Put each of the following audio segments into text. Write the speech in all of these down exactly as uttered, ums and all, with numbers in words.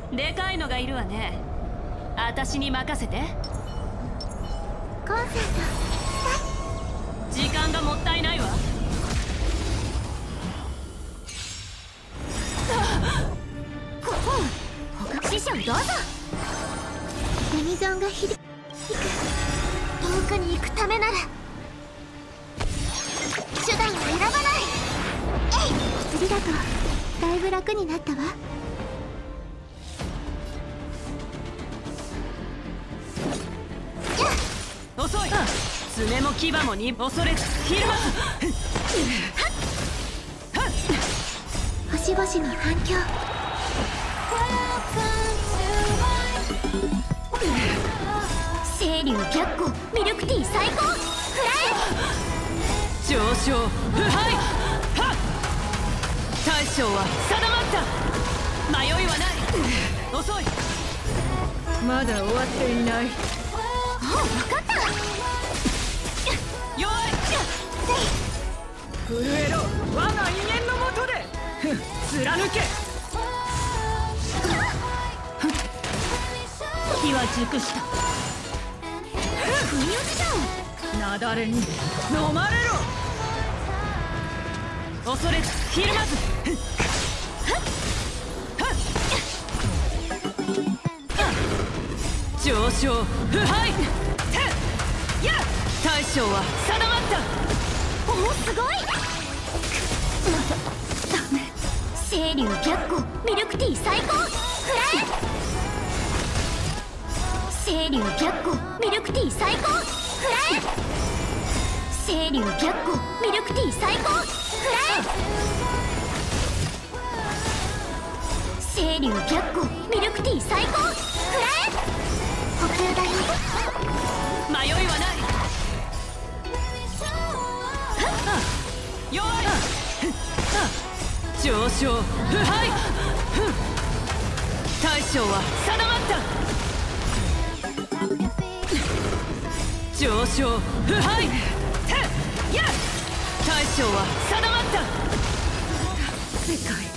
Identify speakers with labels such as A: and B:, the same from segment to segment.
A: でかいのがいるわね。私に任せて。
B: コンセント
A: 時間がもったいないわ。
B: ここ捕獲師匠どうぞ。ユニゾンが響く遠くに行くためなら手段を選ばない。えい釣りだとだいぶ楽になったわ。
A: 遅い。爪も牙もに恐れずひるまず。
B: 星々に反響。清流白虎ミルクティー最高。フライ
A: 上昇腐敗。はっ大将は定まった。迷いはない。遅い。まだ終わっていない。
B: もう分かった。
A: 弱い。震えろ我が威厳のもとで。貫け。火は熟した。
B: 不意打ちじゃん。
A: 雪崩に飲まれろ。恐れずひるまず。上昇腐敗。大将は定まった。
B: おおすごい。ダメ。清流白虎ミルクティー最高。フライ清流白虎ミルクティー最高。フライ清流白虎ミルクティー最高。フライ清流白虎ミルクティー最高。フライ補給だよ。
A: 迷いはない。弱い。上昇腐敗。大将は定まった。上昇腐敗。大将は定まった。世界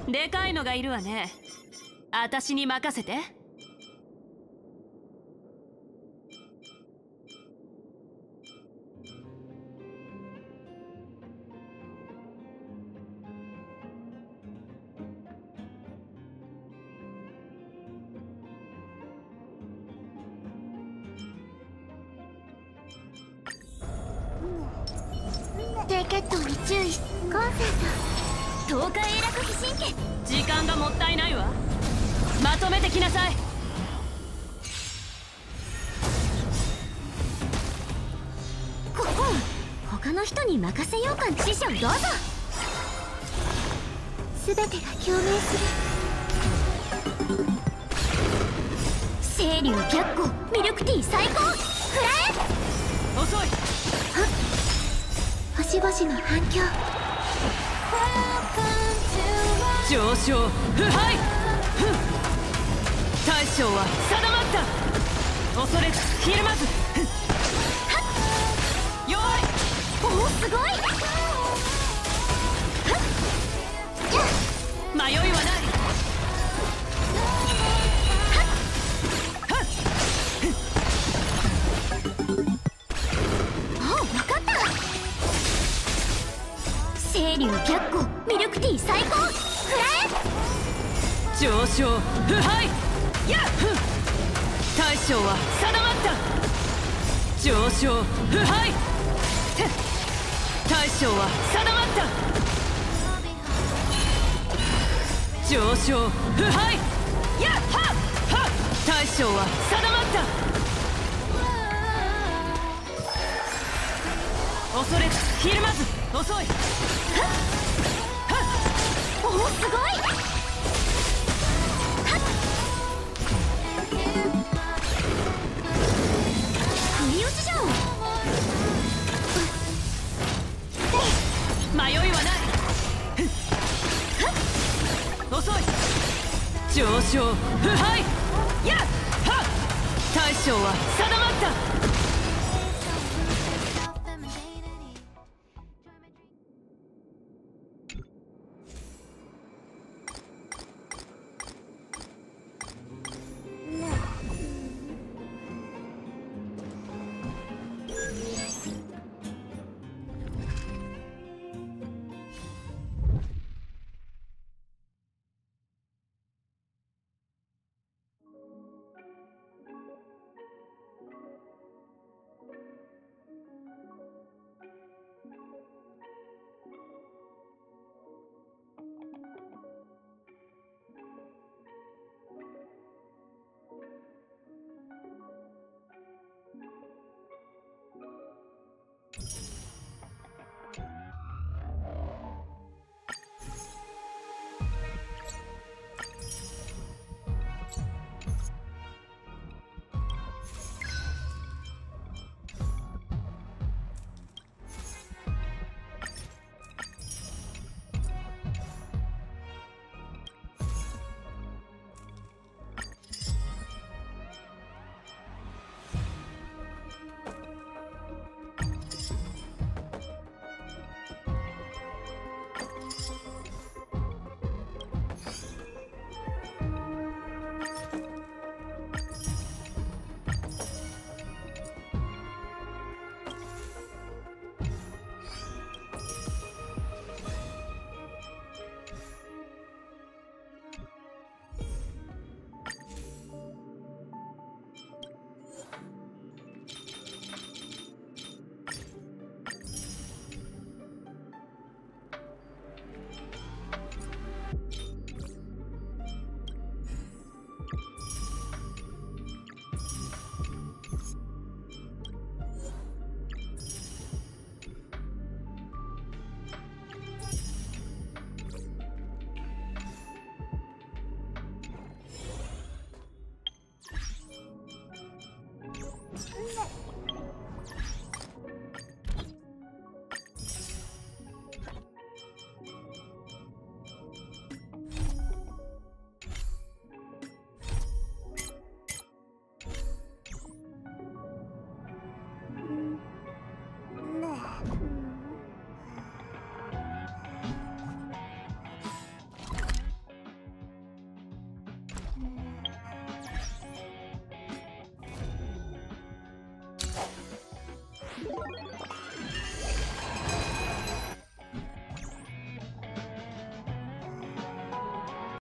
A: でかいのがいるわね。私に任せて。
B: 低血糖に注意し、コンセント東海永楽非神経。
A: 時間がもったいないわ。まとめてきなさい。
B: ここ他の人に任せようか。師匠どうぞ。全てが共鳴する。清流白虎ミルクティー最高。食らえ。
A: 遅い。
B: 星々の反響。
A: 上昇腐敗。大将は定まった。恐れずひるまず。弱い。
B: おおすごい。
A: 迷いはない。
B: あ、分かった。清流白虎ミルクティー最高。食らえ。
A: 上昇腐敗。やっ大将は定まった。上昇腐敗。大将は定まった。上昇腐敗。やっはっはっ大将は定まった。恐れずひるまず。遅い。
B: おおすごい。不意打ちじゃん。
A: 迷いはない。遅い。上昇腐敗。やっはっ大将は定まった。
B: く